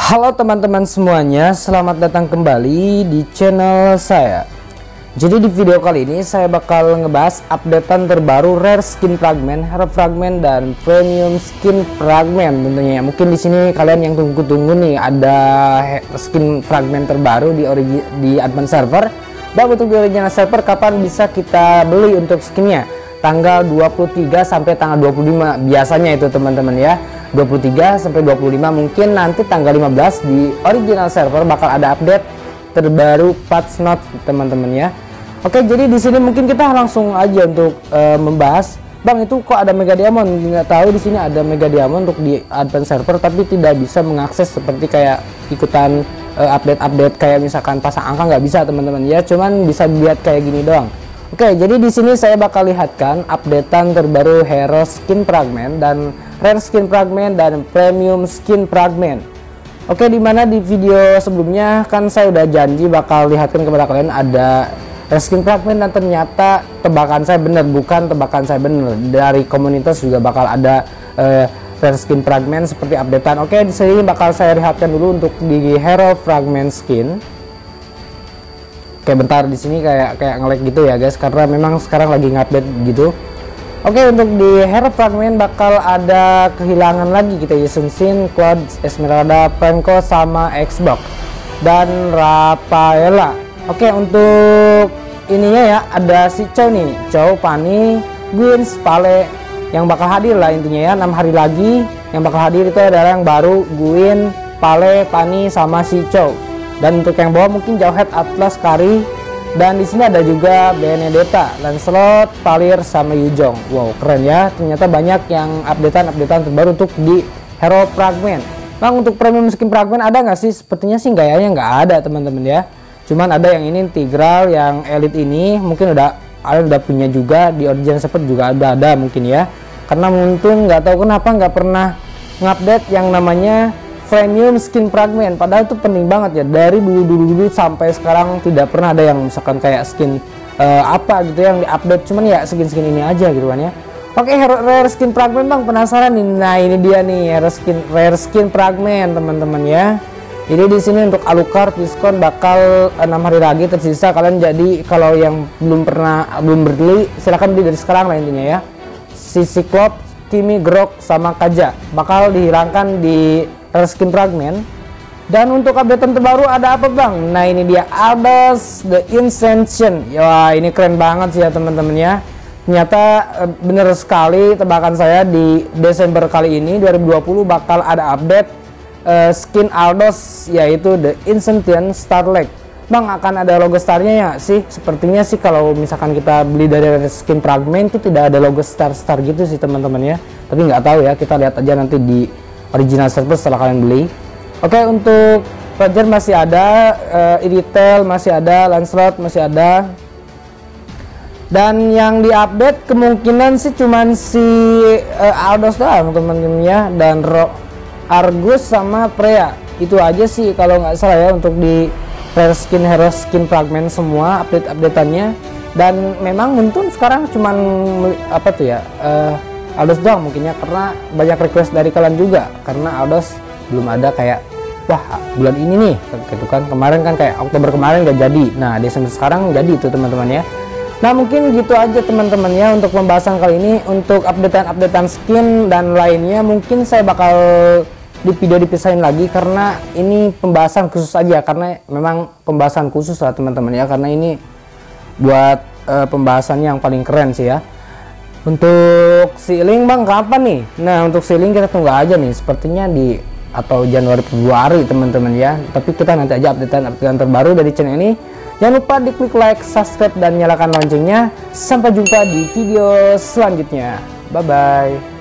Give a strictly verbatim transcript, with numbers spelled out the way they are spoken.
Halo teman-teman semuanya, selamat datang kembali di channel saya. Jadi di video kali ini saya bakal ngebahas updatean terbaru rare skin fragment, hero fragment, dan premium skin fragment tentunya. Mungkin di sini kalian yang tunggu-tunggu nih ada skin fragment terbaru di origi di advance server. Bang, untuk di original server kapan bisa kita beli untuk skinnya? Tanggal dua puluh tiga sampai tanggal dua puluh lima biasanya itu teman-teman ya. dua puluh tiga sampai dua puluh lima, mungkin nanti tanggal lima belas di original server bakal ada update terbaru patch notes teman-teman ya. Oke, jadi di sini mungkin kita langsung aja untuk uh, membahas, Bang, itu kok ada mega diamond? Nggak tahu di sini ada mega diamond untuk di advance server, tapi tidak bisa mengakses seperti kayak ikutan update-update uh, kayak misalkan pasang angka, nggak bisa teman-teman ya, cuman bisa dilihat kayak gini doang. Oke, jadi di sini saya bakal lihatkan updatean terbaru hero skin fragment dan rare skin fragment dan premium skin fragment. Oke, dimana di video sebelumnya kan saya udah janji bakal lihatkan kepada kalian ada rare skin fragment, dan ternyata tebakan saya bener, bukan tebakan saya bener, dari komunitas juga bakal ada uh, rare skin fragment seperti updatean. Oke, di sini bakal saya lihatkan dulu untuk di hero fragment skin. Oke, bentar, di sini kayak kayak nge-lag gitu ya guys, karena memang sekarang lagi ngupdate gitu. Oke, untuk di hero fragment bakal ada kehilangan lagi kita ya, Sunsin, Cloud, Esmeralda, Franco, sama Xbox dan Rafaela. Oke, untuk ininya ya ada si Chow nih, Chow, Fanny, Gwen, Pale yang bakal hadir lah intinya ya. Enam hari lagi yang bakal hadir itu adalah yang baru Gwen, Pale, Fanny, sama si Chow. Dan untuk yang bawah mungkin Jauhead, Atlas, Kari, dan di sini ada juga Benedetta, Lancelot, Palir, sama Yujong. Wow, keren ya. Ternyata banyak yang updatean-updatean terbaru untuk di hero fragment. Bang, untuk premium skin fragment ada nggak sih? Sepertinya sih kayaknya nggak ada teman-teman ya. Cuman ada yang ini Tigral, yang elite ini mungkin udah ada udah punya juga, di original server juga ada ada mungkin ya. Karena mungkin nggak tahu kenapa nggak pernah ngupdate yang namanya premium skin fragment, padahal itu penting banget ya. Dari dulu-dulu sampai sekarang tidak pernah ada yang misalkan kayak skin uh, apa gitu yang diupdate, cuman ya skin-skin ini aja gitu kan ya. Oke, hero rare skin fragment, Bang, penasaran nih. Nah, ini dia nih rare skin rare skin fragment teman-teman ya. Jadi di sini untuk Alucard diskon bakal enam hari lagi tersisa. Kalian jadi kalau yang belum pernah belum beli silahkan beli dari sekarang lah intinya ya. Si Cyclops, Kimi, Grok, sama Kaja bakal dihilangkan di rare skin fragment. Dan untuk update terbaru ada apa, Bang? Nah, ini dia Aldous the Ascension. Ya, ini keren banget sih ya teman-teman ya. Ternyata bener sekali tebakan saya, di Desember kali ini dua ribu dua puluh bakal ada update uh, skin Aldous, yaitu the Ascension Starlight. Bang, akan ada logo starnya ya sih? Sepertinya sih kalau misalkan kita beli dari rare skin fragment itu tidak ada logo star-star gitu sih teman-teman ya. Tapi nggak tahu ya, kita lihat aja nanti di original server setelah kalian beli. Oke, untuk Roger masih ada, uh, Iritel masih ada, Lancelot masih ada, dan yang diupdate kemungkinan sih cuman si uh, Aldous doang teman-teman ya, dan Ro Argus sama Freya. Itu aja sih kalau nggak salah ya untuk di rare skin hero skin fragment semua update-updateannya. Dan memang Muntun sekarang cuman apa tuh ya, uh, Aldous doang mungkinnya, karena banyak request dari kalian juga, karena Aldous belum ada kayak wah bulan ini nih gitu kan. Kemarin kan kayak Oktober kemarin gak jadi, nah Desember sekarang jadi itu teman-teman ya. Nah, mungkin gitu aja teman-teman ya untuk pembahasan kali ini. Untuk updatean-updatean skin dan lainnya mungkin saya bakal di video dipisahin lagi, karena ini pembahasan khusus aja, karena memang pembahasan khusus lah teman-teman ya, karena ini buat uh, pembahasannya yang paling keren sih ya. Untuk Sealing, Bang, kapan nih? Nah, untuk Sealing kita tunggu aja nih, sepertinya di atau Januari Februari teman-teman ya. Tapi kita nanti aja updatean-updatean terbaru dari channel ini. Jangan lupa di klik like, subscribe, dan nyalakan loncengnya. Sampai jumpa di video selanjutnya. Bye bye.